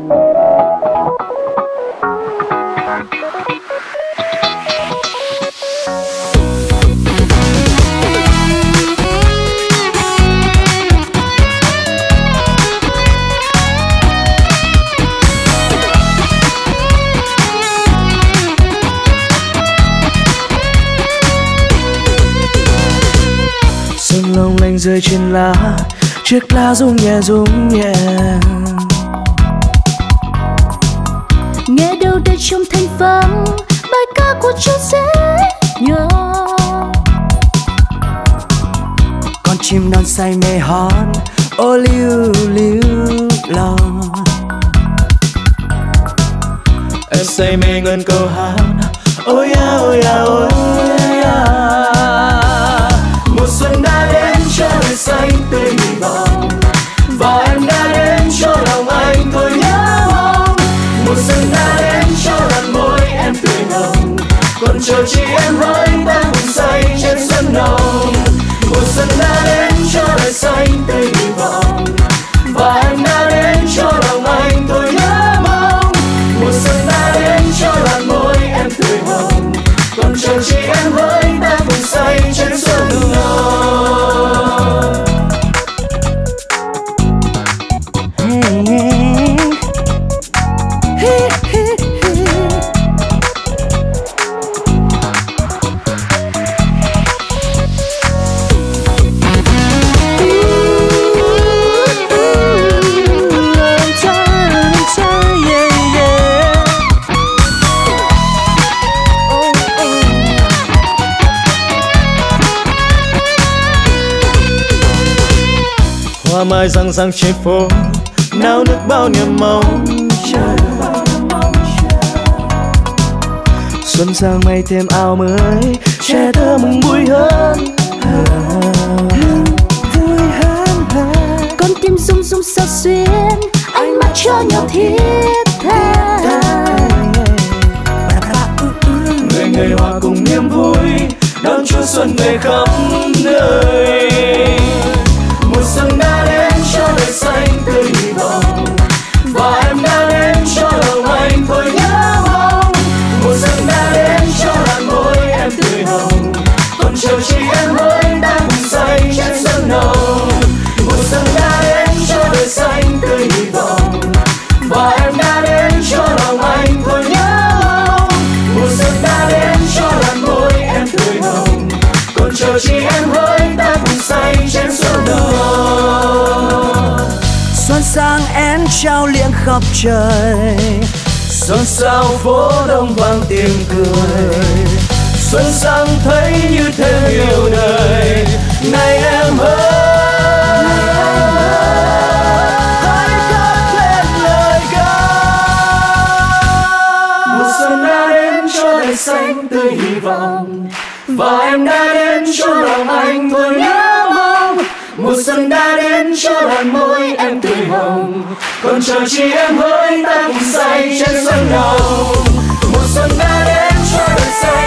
Sương long lanh rơi trên lá, chiếc lá rung nhẹ. Nghe đâu đây trong thanh vắng, bài ca của chú dễ nhớ. Con chim non say mê hót, ô liu lòng. Em say mê ngân câu hát, ôi ya ôi ya ôi ya. Mùa xuân đã đến cho đời xanh tươi hy vọng, và em đã đến cho lòng anh thôi nhớ mong. Mùa xuân đã đến cho làn môi em tươi nồng, còn chờ chi em hỡi ta cùng say trên xuân nồng. Mùa xuân đã đến cho đời xanh tươi hy vọng, và em đã đến cho lòng anh thôi nhớ mong. Mùa xuân đã đến cho làn môi em tươi hồng, còn chờ chi em hỡi ta cùng say trên xuân nồng. Hoa mai răng răng trên phố, nao nức bao niềm mong chờ. Xuân sang mây thêm áo mới, trẻ thơ mừng vui hơn. Con tim rung rung sao xuyên, ánh mắt cho nhau thiết tha. Người người hòa cùng niềm vui, đón Chúa xuân về khắp nơi. Mùa xuân đã đến cho đời xanh tươi hy vọng, và em đã đến cho lòng anh thôi nhớ mong. Mùa xuân đã đến cho làn môi em tươi hồng, còn chờ chi em hỡi ta cùng say trên xuân nồng. Mùa xuân đã đến cho đời xanh tươi hy vọng, và em đã đến cho lòng anh thôi nhớ mong. Mùa xuân đã đến cho làn môi em tươi hồng, còn chờ chi em hỡi ta cùng say trên xuân nồng. Xuân sang én trao liệng khắp trời, xuân sao phố đông vang tiếng cười. Xuân sang thấy như thêm yêu đời, này em ơi, hãy cất lên lời ca. Mùa xuân đã đến cho đời xanh tươi hy vọng, và em đã đến cho lòng anh thôi nhớ mong. Mùa xuân đã đến cho làn môi em tươi hồng, còn chờ chi em hỡi ta cùng say trên xuân nồng. Mùa xuân đã đến cho đời xanh